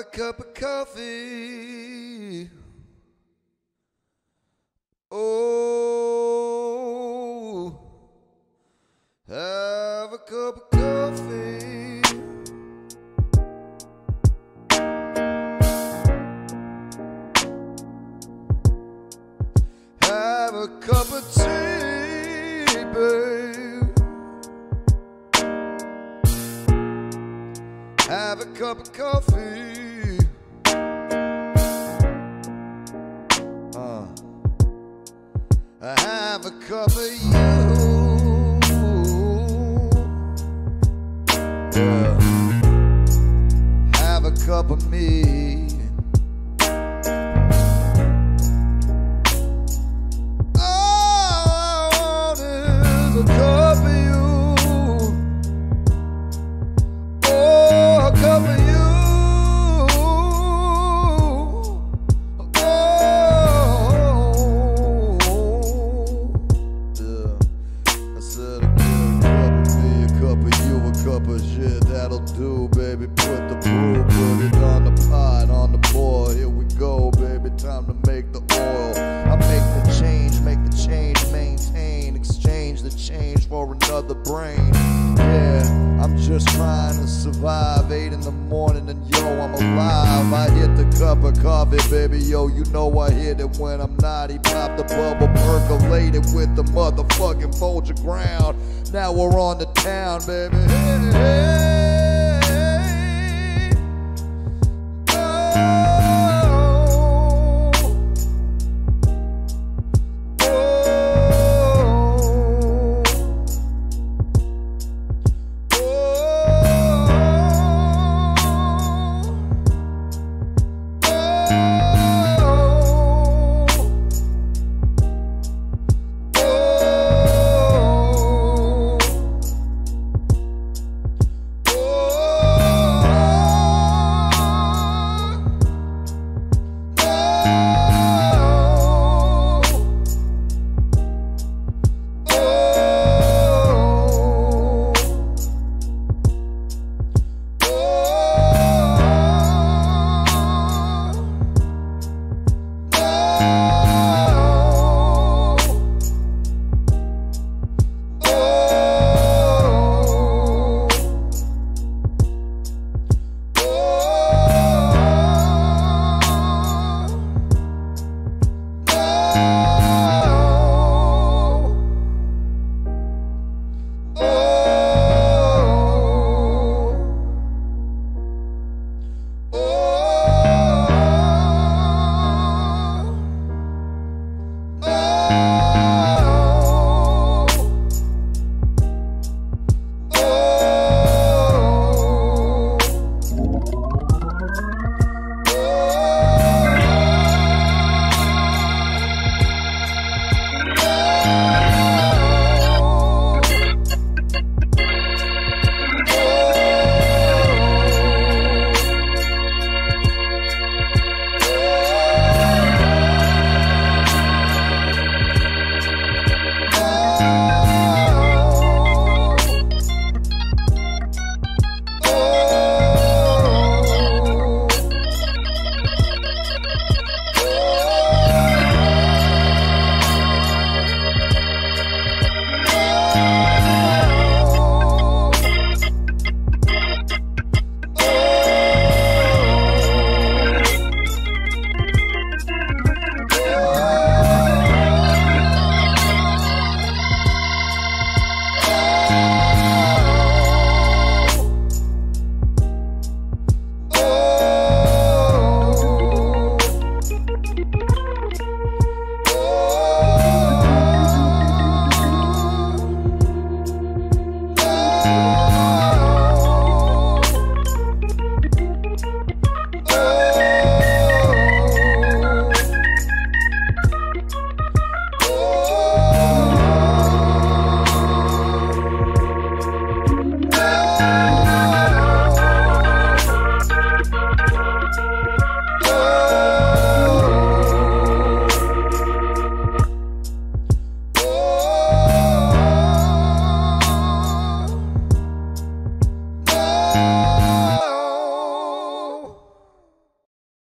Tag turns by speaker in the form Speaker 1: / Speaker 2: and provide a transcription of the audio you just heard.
Speaker 1: cup of coffee. Oh, have a cup of coffee. Have a cup of tea, babe. Have a cup of coffee. Have a cup of you. Yeah. Have a cup of me. All I want is a cup of you. Oh, a cup of you. Cup of shit, that'll do, baby. Put the brew, put it on the pot, on the boil. Here we go, baby. Time to make the oil. I make the change, maintain, exchange the change for another brain. Yeah, I'm just trying to survive. 8 in the morning and yo, I'm alive. I hit the cup of coffee, baby. Yo, you know I hit it when I'm naughty. Pop the bubble, percolate it with the motherfucking Folger ground. Now we're on the town, baby. Hey, hey.